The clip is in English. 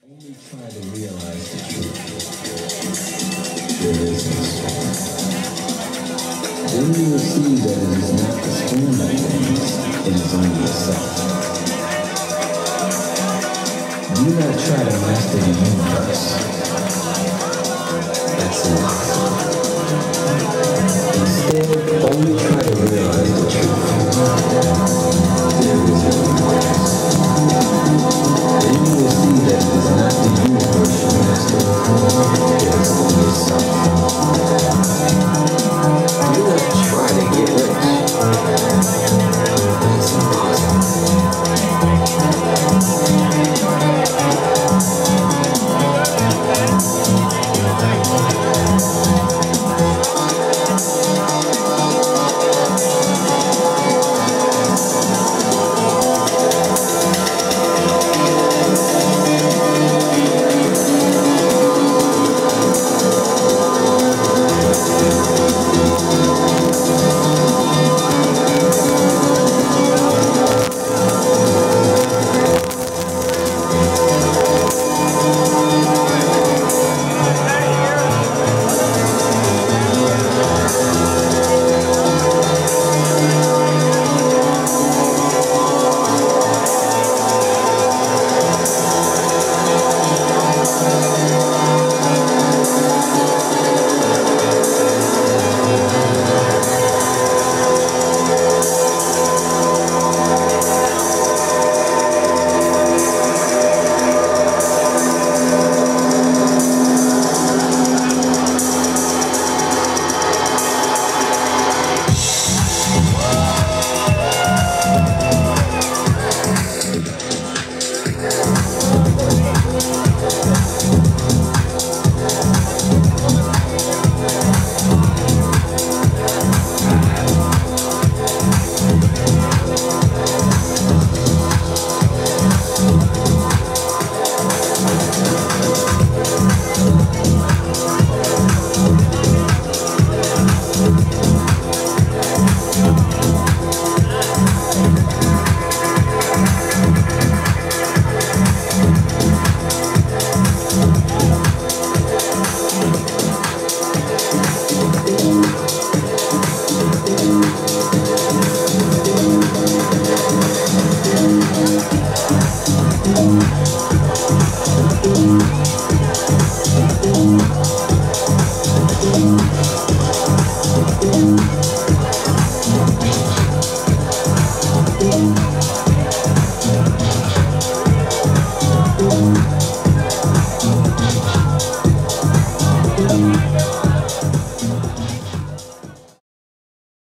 Only try to realize the truth. There is no storm. Then you will see that it is not the storm that wins, it is only yourself. Do not try to master the universe. That's a lie. Instead, only try to realize the truth.